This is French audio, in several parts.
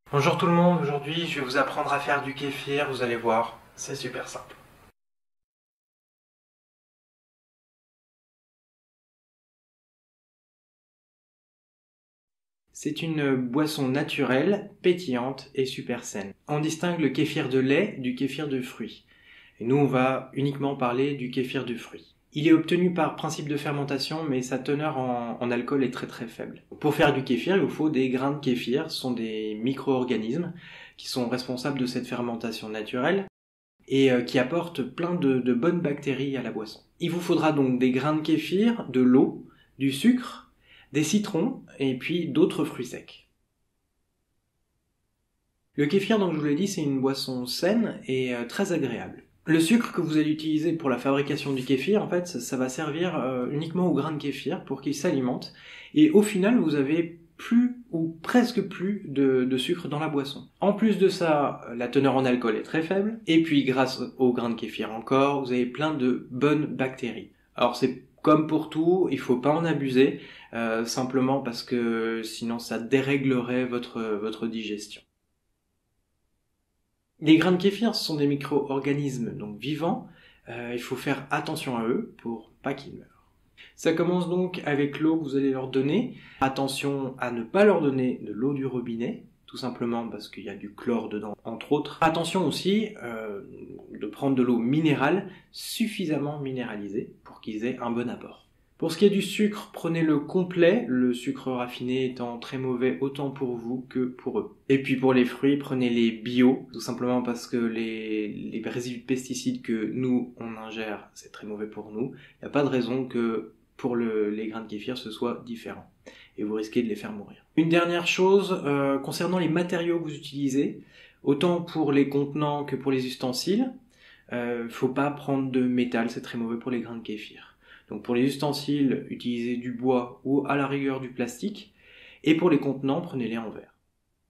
Bonjour tout le monde, aujourd'hui je vais vous apprendre à faire du kéfir, vous allez voir, c'est super simple. C'est une boisson naturelle, pétillante et super saine. On distingue le kéfir de lait du kéfir de fruits. Et nous on va uniquement parler du kéfir de fruits. Il est obtenu par principe de fermentation, mais sa teneur en alcool est très faible. Pour faire du kéfir, il vous faut des grains de kéfir, ce sont des micro-organismes qui sont responsables de cette fermentation naturelle et qui apporte plein de bonnes bactéries à la boisson. Il vous faudra donc des grains de kéfir, de l'eau, du sucre, des citrons et puis d'autres fruits secs. Le kéfir, donc je vous l'ai dit, c'est une boisson saine et très agréable. Le sucre que vous allez utiliser pour la fabrication du kéfir, en fait, ça va servir uniquement aux grains de kéfir pour qu'ils s'alimentent. Et au final, vous avez plus ou presque plus de sucre dans la boisson. En plus de ça, la teneur en alcool est très faible. Et puis, grâce aux grains de kéfir encore, vous avez plein de bonnes bactéries. Alors c'est comme pour tout, il faut pas en abuser, simplement parce que sinon ça déréglerait votre digestion. Les grains de kéfir, ce sont des micro-organismes donc vivants. Il faut faire attention à eux pour pas qu'ils meurent. Ça commence donc avec l'eau que vous allez leur donner. Attention à ne pas leur donner de l'eau du robinet, tout simplement parce qu'il y a du chlore dedans, entre autres. Attention aussi de prendre de l'eau minérale, suffisamment minéralisée, pour qu'ils aient un bon apport. Pour ce qui est du sucre, prenez-le complet, le sucre raffiné étant très mauvais autant pour vous que pour eux. Et puis pour les fruits, prenez-les bio, tout simplement parce que les résidus de pesticides que nous, on ingère, c'est très mauvais pour nous. Il n'y a pas de raison que pour les grains de kéfir, ce soit différent. Et vous risquez de les faire mourir. Une dernière chose, concernant les matériaux que vous utilisez, autant pour les contenants que pour les ustensiles, faut pas prendre de métal, c'est très mauvais pour les grains de kéfir. Donc pour les ustensiles, utilisez du bois ou à la rigueur du plastique. Et pour les contenants, prenez-les en verre.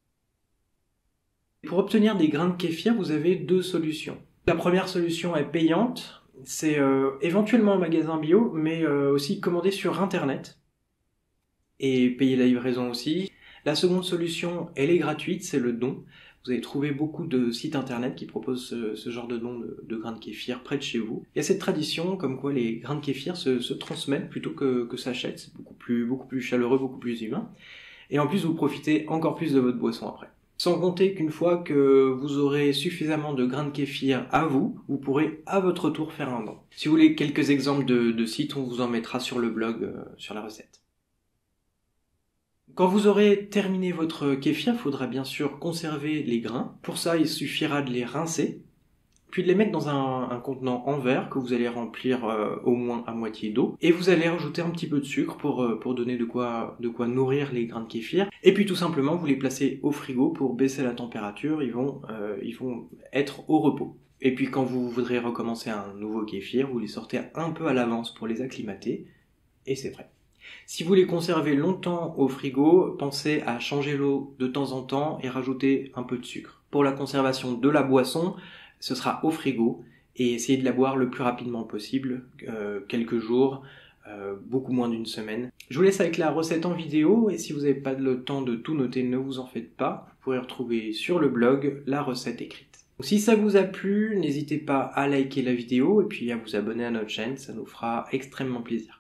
Pour obtenir des grains de kéfir, vous avez deux solutions. La première solution est payante. C'est éventuellement en magasin bio, mais aussi commandé sur Internet. Et payer la livraison aussi. La seconde solution, elle est gratuite, c'est le don. Vous allez trouver beaucoup de sites internet qui proposent ce genre de don de grains de kéfir près de chez vous. Il y a cette tradition comme quoi les grains de kéfir se transmettent plutôt que s'achètent. C'est beaucoup plus chaleureux, beaucoup plus humain. Et en plus, vous profitez encore plus de votre boisson après. Sans compter qu'une fois que vous aurez suffisamment de grains de kéfir à vous, vous pourrez à votre tour faire un don. Si vous voulez quelques exemples de sites, on vous en mettra sur le blog, sur la recette. Quand vous aurez terminé votre kéfir, il faudra bien sûr conserver les grains. Pour ça, il suffira de les rincer, puis de les mettre dans un contenant en verre que vous allez remplir au moins à moitié d'eau. Et vous allez rajouter un petit peu de sucre pour donner de quoi nourrir les grains de kéfir. Et puis tout simplement, vous les placez au frigo pour baisser la température. Ils vont être au repos. Et puis quand vous voudrez recommencer un nouveau kéfir, vous les sortez un peu à l'avance pour les acclimater. Et c'est prêt. Si vous les conservez longtemps au frigo, pensez à changer l'eau de temps en temps et rajouter un peu de sucre. Pour la conservation de la boisson, ce sera au frigo et essayez de la boire le plus rapidement possible, quelques jours, beaucoup moins d'une semaine. Je vous laisse avec la recette en vidéo et si vous n'avez pas le temps de tout noter, ne vous en faites pas. Vous pourrez retrouver sur le blog la recette écrite. Si ça vous a plu, n'hésitez pas à liker la vidéo et puis à vous abonner à notre chaîne, ça nous fera extrêmement plaisir.